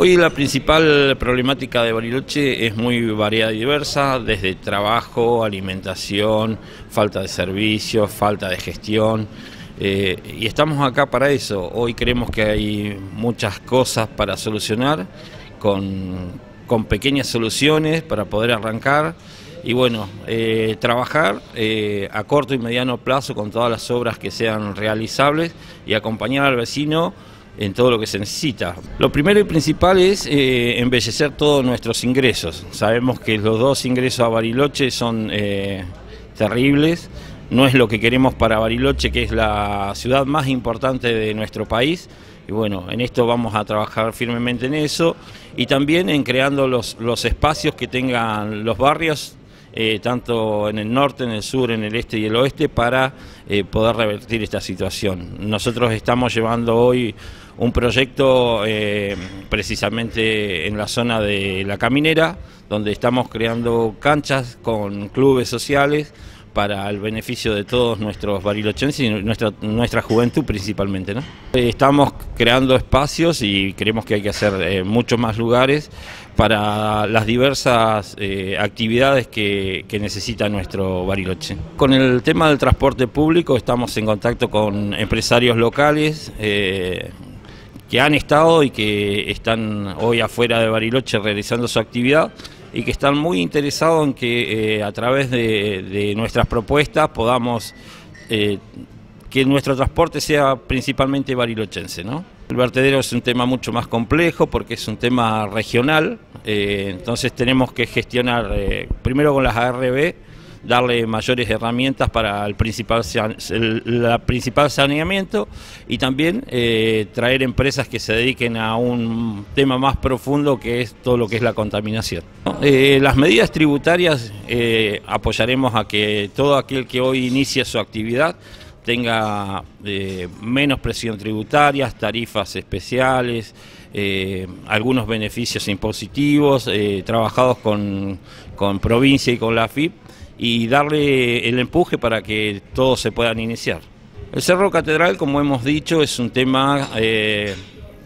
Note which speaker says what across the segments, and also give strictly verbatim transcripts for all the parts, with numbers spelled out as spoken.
Speaker 1: Hoy la principal problemática de Bariloche es muy variada y diversa, desde trabajo, alimentación, falta de servicios, falta de gestión, eh, y estamos acá para eso. Hoy creemos que hay muchas cosas para solucionar, con, con pequeñas soluciones para poder arrancar, y bueno, eh, trabajar eh, a corto y mediano plazo con todas las obras que sean realizables y acompañar al vecino en todo lo que se necesita. Lo primero y principal es eh, embellecer todos nuestros ingresos. Sabemos que los dos ingresos a Bariloche son eh, terribles, no es lo que queremos para Bariloche, que es la ciudad más importante de nuestro país, y bueno, en esto vamos a trabajar firmemente en eso, y también en creando los, los espacios que tengan los barrios, Eh, tanto en el norte, en el sur, en el este y el oeste, para eh, poder revertir esta situación. Nosotros estamos llevando hoy un proyecto eh, precisamente en la zona de La Caminera, donde estamos creando canchas con clubes sociales para el beneficio de todos nuestros barilochenses y nuestra, nuestra juventud principalmente, ¿no? Estamos creando espacios y creemos que hay que hacer eh, muchos más lugares para las diversas eh, actividades que, que necesita nuestro Bariloche. Con el tema del transporte público estamos en contacto con empresarios locales eh, que han estado y que están hoy afuera de Bariloche realizando su actividad, y que están muy interesados en que eh, a través de, de nuestras propuestas podamos eh, que nuestro transporte sea principalmente barilochense, ¿no? El vertedero es un tema mucho más complejo porque es un tema regional, eh, entonces tenemos que gestionar eh, primero con las A R B, darle mayores herramientas para el principal, el la principal saneamiento, y también eh, traer empresas que se dediquen a un tema más profundo, que es todo lo que es la contaminación. Eh, las medidas tributarias eh, apoyaremos a que todo aquel que hoy inicia su actividad tenga eh, menos presión tributaria, tarifas especiales, eh, algunos beneficios impositivos, eh, trabajados con, con provincia y con la A F I P, y darle el empuje para que todos se puedan iniciar. El Cerro Catedral, como hemos dicho, es un tema eh,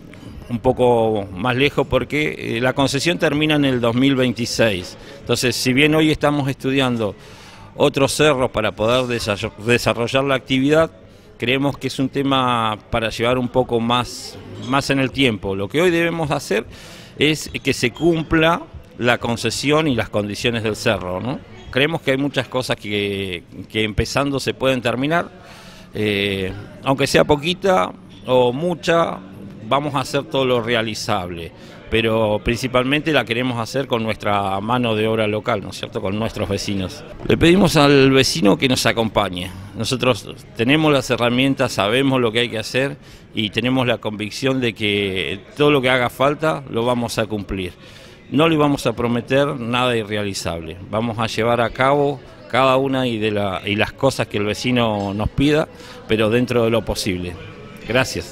Speaker 1: un poco más lejos porque eh, la concesión termina en el dos mil veintiséis. Entonces, si bien hoy estamos estudiando otros cerros para poder desarrollar la actividad, creemos que es un tema para llevar un poco más, más en el tiempo. Lo que hoy debemos hacer es que se cumpla la concesión y las condiciones del cerro, ¿no? Creemos que hay muchas cosas que, que empezando se pueden terminar, eh, aunque sea poquita o mucha, vamos a hacer todo lo realizable, pero principalmente la queremos hacer con nuestra mano de obra local, ¿no es cierto?, con nuestros vecinos. Le pedimos al vecino que nos acompañe. Nosotros tenemos las herramientas, sabemos lo que hay que hacer y tenemos la convicción de que todo lo que haga falta lo vamos a cumplir. No le vamos a prometer nada irrealizable, vamos a llevar a cabo cada una y, de la, y las cosas que el vecino nos pida, pero dentro de lo posible. Gracias.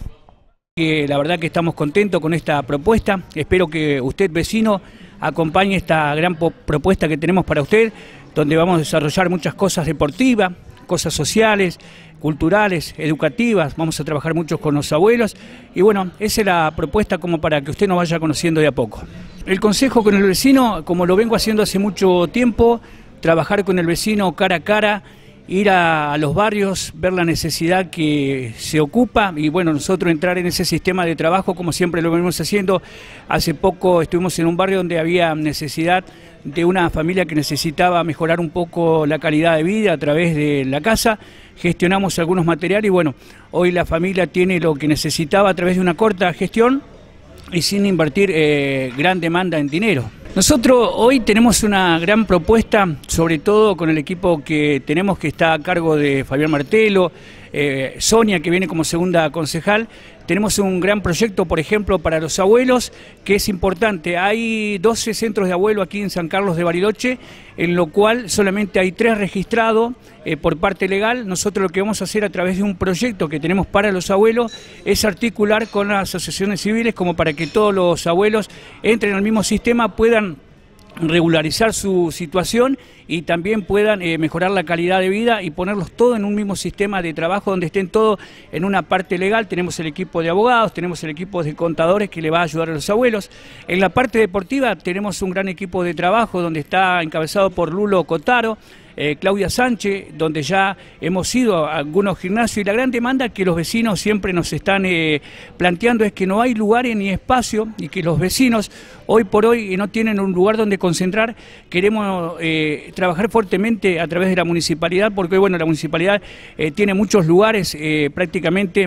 Speaker 2: La verdad que estamos contentos con esta propuesta, espero que usted, vecino, acompañe esta gran propuesta que tenemos para usted, donde vamos a desarrollar muchas cosas deportivas, cosas sociales, culturales, educativas, vamos a trabajar mucho con los abuelos, y bueno, esa es la propuesta como para que usted nos vaya conociendo de a poco. El consejo con el vecino, como lo vengo haciendo hace mucho tiempo, trabajar con el vecino cara a cara, ir a, a los barrios, ver la necesidad que se ocupa, y bueno, nosotros entrar en ese sistema de trabajo como siempre lo venimos haciendo. Hace poco estuvimos en un barrio donde había necesidad de una familia que necesitaba mejorar un poco la calidad de vida a través de la casa, gestionamos algunos materiales y bueno, hoy la familia tiene lo que necesitaba a través de una corta gestión y sin invertir eh, gran demanda en dinero. Nosotros hoy tenemos una gran propuesta, sobre todo con el equipo que tenemos, que está a cargo de Fabián Martelo, eh, Sonia, que viene como segunda concejal. Tenemos un gran proyecto, por ejemplo, para los abuelos, que es importante. Hay doce centros de abuelo aquí en San Carlos de Bariloche, en lo cual solamente hay tres registrados eh, por parte legal. Nosotros lo que vamos a hacer a través de un proyecto que tenemos para los abuelos es articular con las asociaciones civiles como para que todos los abuelos entren al mismo sistema, puedan regularizar su situación y también puedan eh, mejorar la calidad de vida y ponerlos todos en un mismo sistema de trabajo donde estén todos en una parte legal. Tenemos el equipo de abogados, tenemos el equipo de contadores que le va a ayudar a los abuelos. En la parte deportiva tenemos un gran equipo de trabajo donde está encabezado por Lulo Cotaro, Eh, Claudia Sánchez, donde ya hemos ido a algunos gimnasios, y la gran demanda que los vecinos siempre nos están eh, planteando es que no hay lugares ni espacio y que los vecinos hoy por hoy no tienen un lugar donde concentrar. Queremos eh, trabajar fuertemente a través de la municipalidad, porque bueno, la municipalidad eh, tiene muchos lugares eh, prácticamente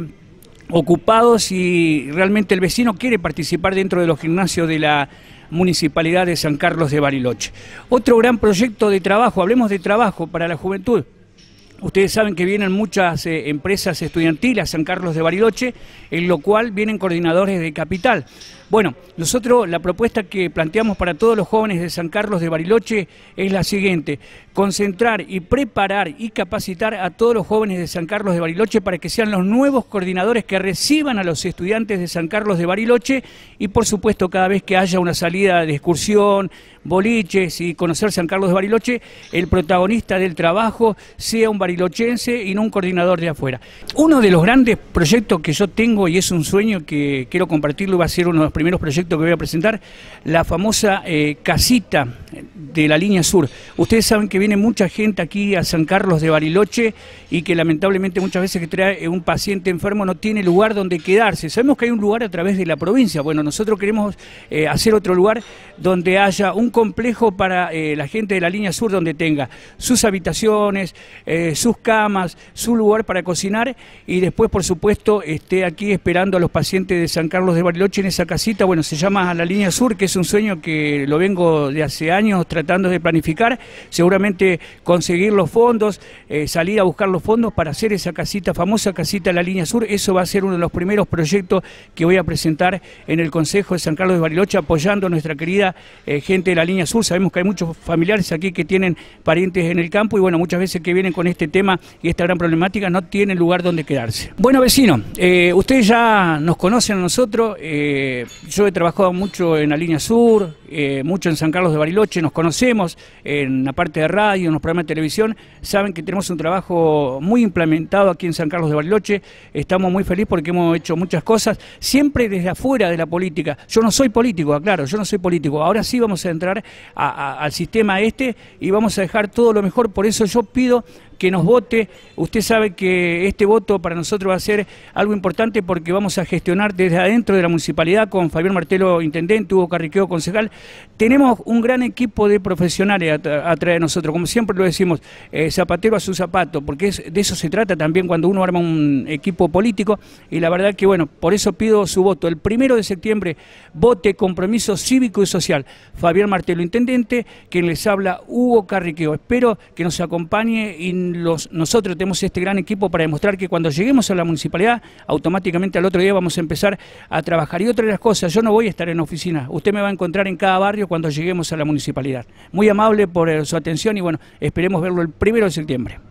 Speaker 2: ocupados y realmente el vecino quiere participar dentro de los gimnasios de la Municipalidad de San Carlos de Bariloche. Otro gran proyecto de trabajo, hablemos de trabajo para la juventud. Ustedes saben que vienen muchas eh, empresas estudiantiles a San Carlos de Bariloche, en lo cual vienen coordinadores de capital. Bueno, nosotros la propuesta que planteamos para todos los jóvenes de San Carlos de Bariloche es la siguiente: concentrar y preparar y capacitar a todos los jóvenes de San Carlos de Bariloche para que sean los nuevos coordinadores que reciban a los estudiantes de San Carlos de Bariloche, y por supuesto cada vez que haya una salida de excursión, boliches y conocer San Carlos de Bariloche, el protagonista del trabajo sea un barilochense y no un coordinador de afuera. Uno de los grandes proyectos que yo tengo, y es un sueño que quiero compartirlo, va a ser uno de los primeros proyectos que voy a presentar, la famosa eh, casita de la línea sur. Ustedes saben que viene mucha gente aquí a San Carlos de Bariloche y que lamentablemente muchas veces que trae un paciente enfermo no tiene lugar donde quedarse. Sabemos que hay un lugar a través de la provincia. Bueno, nosotros queremos eh, hacer otro lugar donde haya un complejo para eh, la gente de la línea sur, donde tenga sus habitaciones, eh, sus camas, su lugar para cocinar, y después por supuesto esté aquí esperando a los pacientes de San Carlos de Bariloche en esa casita. Bueno, se llama la línea sur, que es un sueño que lo vengo de hace años tratando de planificar, seguramente conseguir los fondos, eh, salir a buscar los fondos para hacer esa casita, famosa casita de la línea sur. Eso va a ser uno de los primeros proyectos que voy a presentar en el Consejo de San Carlos de Bariloche, apoyando a nuestra querida eh, gente de la línea sur. Sabemos que hay muchos familiares aquí que tienen parientes en el campo y bueno, muchas veces que vienen con este tema y esta gran problemática no tienen lugar donde quedarse. Bueno, vecinos, eh, ustedes ya nos conocen a nosotros, eh, yo he trabajado mucho en la línea sur, eh, mucho en San Carlos de Bariloche, nos conocemos en la parte de radio, en los programas de televisión. Saben que tenemos un trabajo muy implementado aquí en San Carlos de Bariloche, estamos muy felices porque hemos hecho muchas cosas, siempre desde afuera de la política. Yo no soy político, aclaro, yo no soy político, ahora sí vamos a entrar a, a, al sistema este y vamos a dejar todo lo mejor. Por eso yo pido que nos vote. Usted sabe que este voto para nosotros va a ser algo importante porque vamos a gestionar desde adentro de la municipalidad con Fabián Martelo, intendente, Hugo Carriqueo, concejal. Tenemos un gran equipo de profesionales atrás de nosotros, como siempre lo decimos, eh, zapatero a su zapato, porque es, de eso se trata también cuando uno arma un equipo político, y la verdad que bueno, por eso pido su voto. El primero de septiembre, vote Compromiso Cívico y Social. Fabián Martelo, intendente, quien les habla, Hugo Carriqueo. Espero que nos acompañe y Los, nosotros tenemos este gran equipo para demostrar que cuando lleguemos a la municipalidad, automáticamente al otro día vamos a empezar a trabajar. Y otra de las cosas, yo no voy a estar en oficina, usted me va a encontrar en cada barrio cuando lleguemos a la municipalidad. Muy amable por su atención y bueno, esperemos verlo el primero de septiembre.